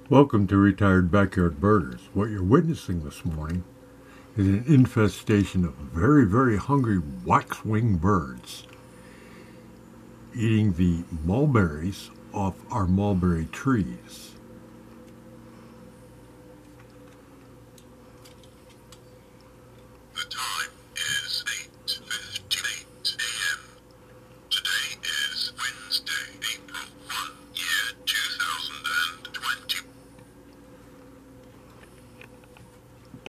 Welcome to Retired Backyard Birders. What you're witnessing this morning is an infestation of very, very hungry waxwing birds eating the mulberries off our mulberry trees. The time